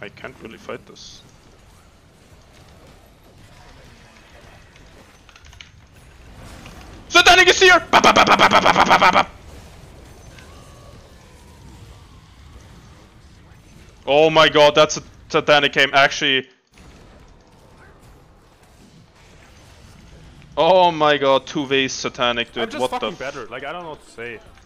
I can't really fight this. Satanic is here! Ba, ba, ba, ba, ba, ba, ba, ba, ba, ba. Oh my god, that's a Satanic came actually. Oh my god, 2 ways Satanic, dude. I'm just what fucking the better. Like, I don't know what to say.